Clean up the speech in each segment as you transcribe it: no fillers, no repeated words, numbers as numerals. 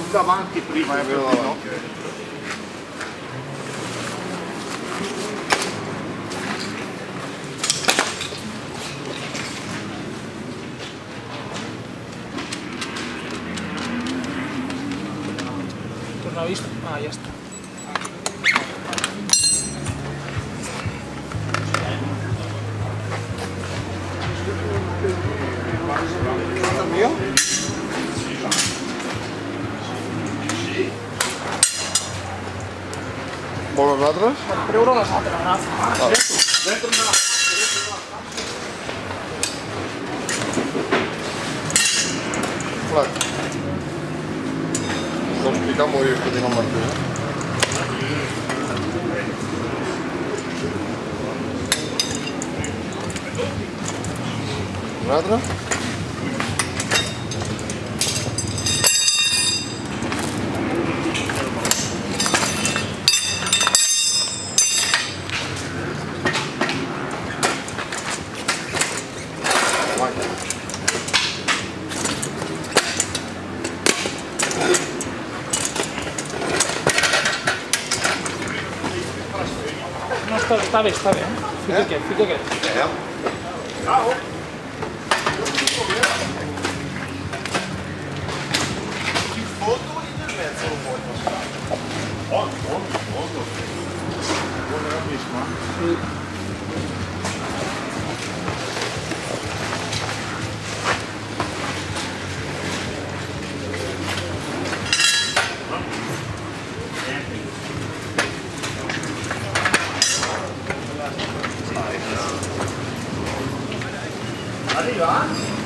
davanti prima, quello davanti. ¿No ha visto? Ah, ya está. ¿El mío? ¿Vols els altres? Per treure les altres, Vale. Flac. Vols picar molt bé que tinc el martell, Un altre? No, està bé, està bé. Fica aquest, fica aquest. Bravo! Che foto nel mezzo lo puoi passare? Foto. Buona bravissima. Sì. Arriva?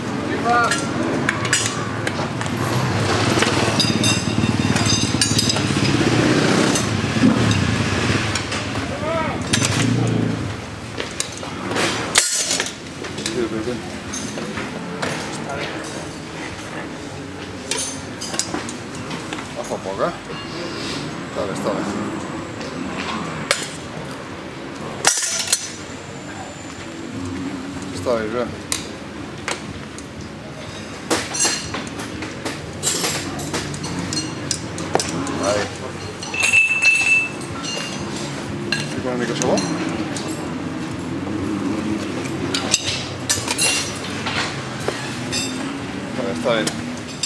Fa poc, Està bé, està bé. Està bé, Joan. Ahí. Fico una mica sabó. Vale, està bé.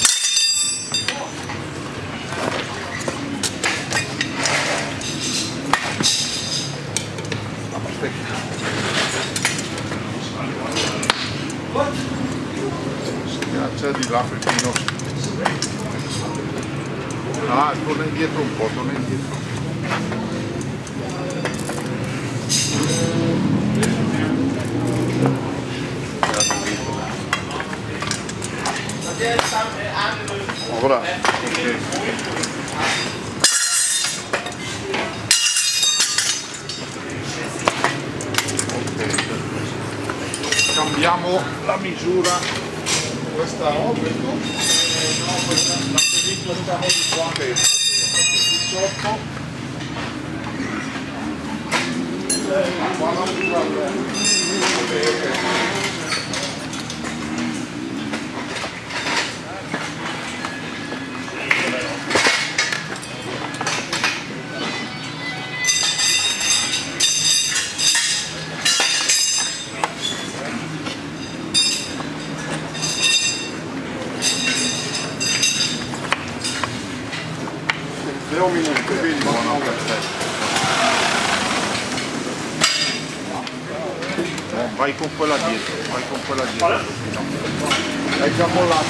Schiaccia di là Peppino. Ah, torna indietro un po', torna indietro. Ora. Cambiamo la misura. Questa ho, questo? No, questa di qua. Ok, 18. Qua la misura. Ok. Un minuto, quindi no, perfetto. Vai con quella dietro, vai con quella dietro. No. Hai già mollato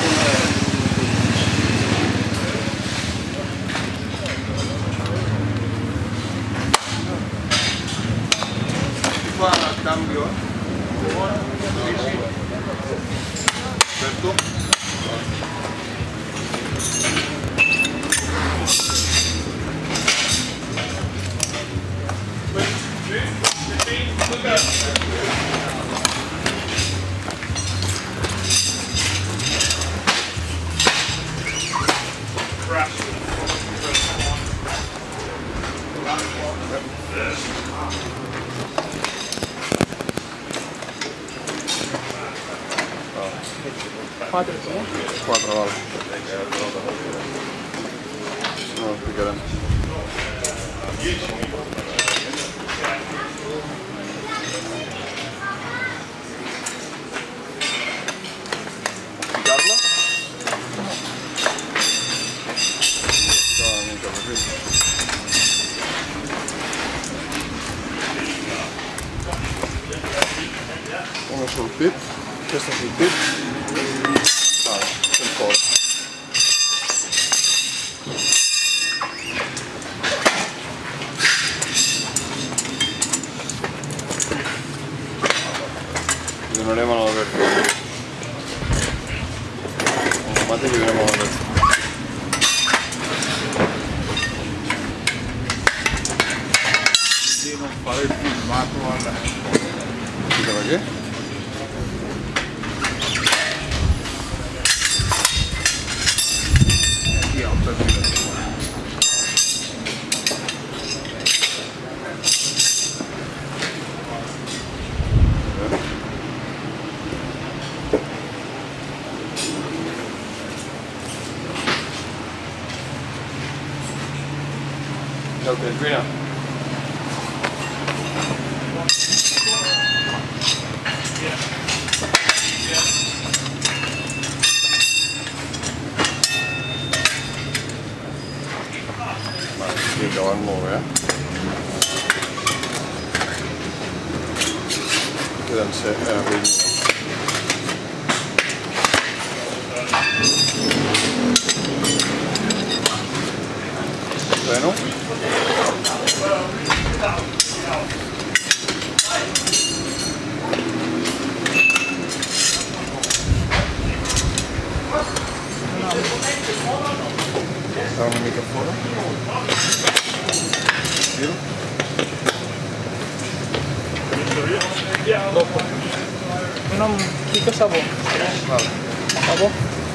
qua al cambio? Sì, sì. Certo. Quattro, vale. lo spiegheremo. Spiegarla? No, mica così. Uno sul pit, questo sul pit, sul collo. Non levano la vertigine. Guardate che levano la vertigine. Di non fare il filmato alla... Scusa, perché? Io ho capito. Ciao Pedrina. Ma spiega al nome, che dal sé è a vedere. Bene? Stava una mica fuori? Giro? Dopo. Non dico sabò. Vale. Sabò?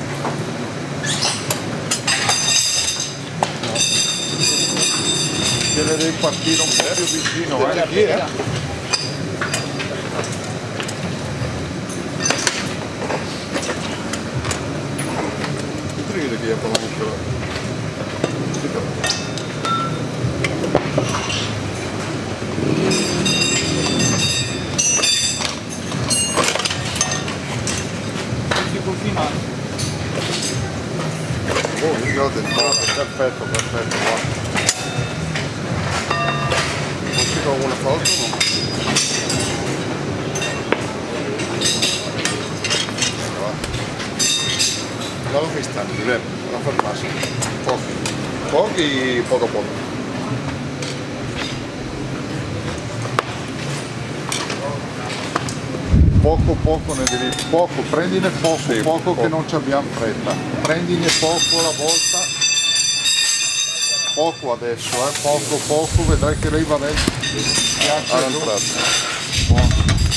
Deve devi partire un po' più vicino, Chi è? Tu vedi che è per la muscolatura? Tipo finale. Oh, io ho tentato, perfetto, perfetto, guarda. Non si trova una foto, no? No lo fai stare, Giuseppe, non fermarsi. Pochi, poco a poco. poco ne devi, poco, prendine poco, Sì, poco che poco. non ci abbiamo fretta, prendine poco alla volta, poco adesso, poco, vedrai che lei va dentro, piace Alla giù. entrata.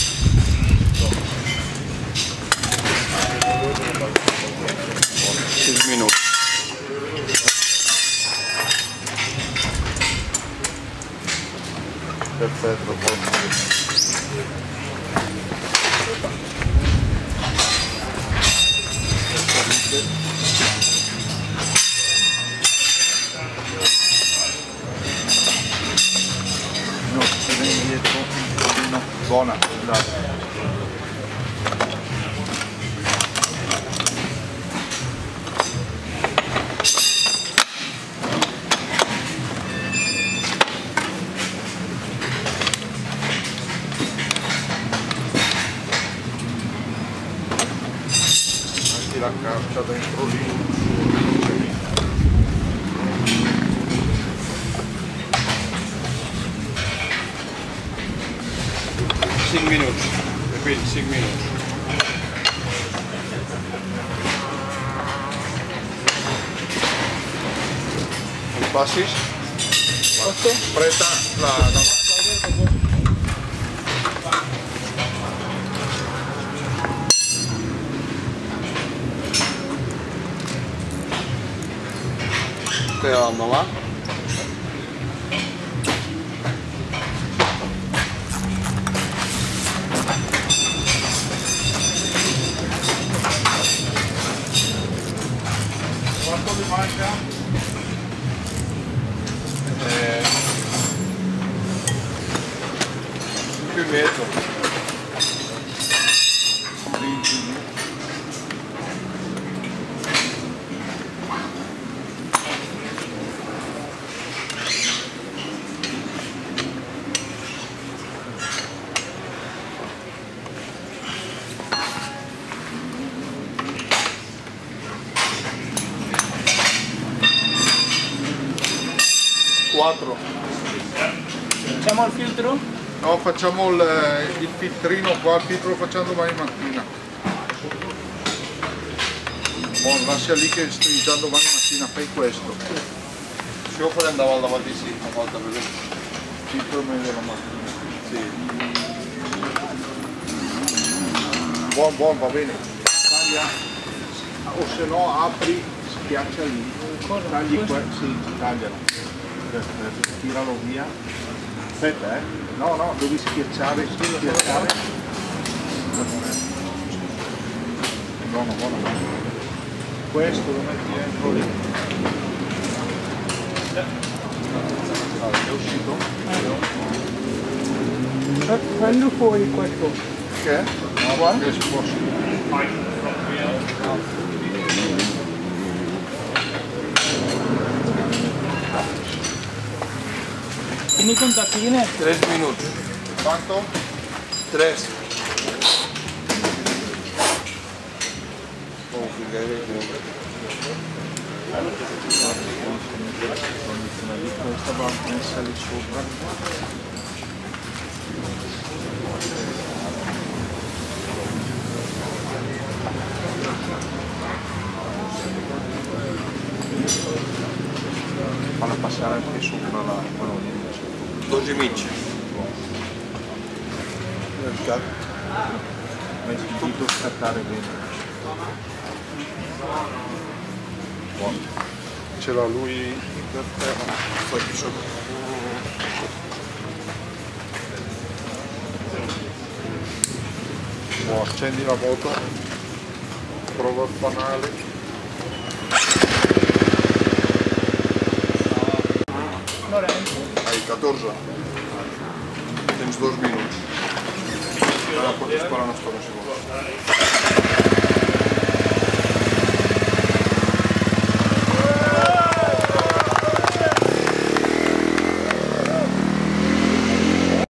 Buono. 6 minuti. Perfetto, poi. No, se vieni dietro un pochino, buona, dai. Metti la carta dentro lì. Minuti, repeat 6 minuti. Il passis? Posto? Preta la... Che ho, mamma? Quanto mi manca? in mezzo. 4. Facciamo il filtro? No, facciamo il filtrino qua, il filtro lo facciamo domani mattina. Buon, lascia lì che stringiamo domani mattina, fai questo. Se io poi andavo davanti sì, una volta per vedere. Filtro meglio la mattina. Sì. Buon, va bene. Taglia. O se no apri, schiaccia lì. Tagli qua, sì, taglialo. Tiralo via. Aspetta, no, devi schiacciare, schiacciare. Buono. Questo lo metti dentro lì. È uscito? Prendi fuori questo. Che? No, guarda. Che si può Quindi contatine? 3 minuti. Quanto? 3. Questa va messa lì sopra. Falla passare anche sopra la colonna. 12 micci. Metti il dito scattare bene. Buono. Ce l'ha lui per terra. Poi qui sopra. Buono, accendi la moto. Prova il fanale. Hai 14. Tens 2 minuts. Ara pots esperar una estona si vols.